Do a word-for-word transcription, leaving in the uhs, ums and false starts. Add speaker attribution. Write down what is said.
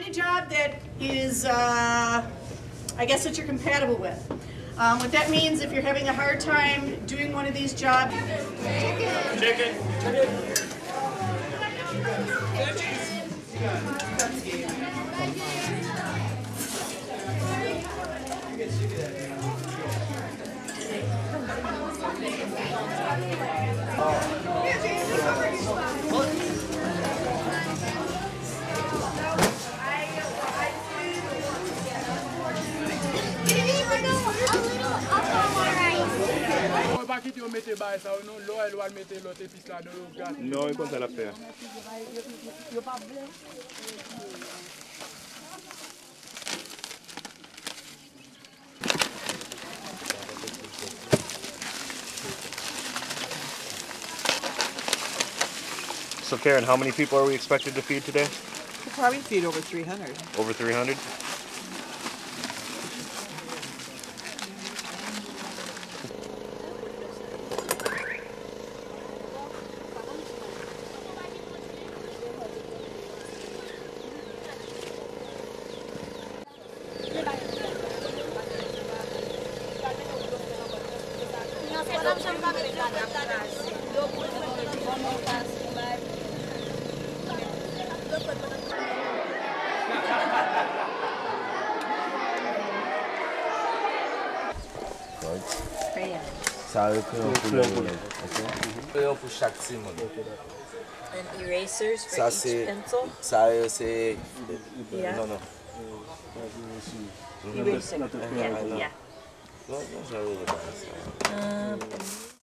Speaker 1: a job that is, uh, I guess, that you're compatible with. Um, what that means, if you're having a hard time doing one of these jobs. Chicken. Chicken.
Speaker 2: Non, kon sa la fe.
Speaker 3: So Karen, how many people are we expected to feed today?
Speaker 4: We'll probably feed over three hundred.
Speaker 3: Over three hundred?
Speaker 5: Ça reprend pour chaque Simon.
Speaker 6: And erasers for
Speaker 5: Ça
Speaker 6: each
Speaker 5: c'est
Speaker 6: pencil?
Speaker 5: ça c'est
Speaker 6: Yeah.
Speaker 5: non non.
Speaker 6: Eraser. Yeah,
Speaker 5: Ah, non.
Speaker 6: yeah.
Speaker 5: Non non, j'avais pas ça.
Speaker 6: Um,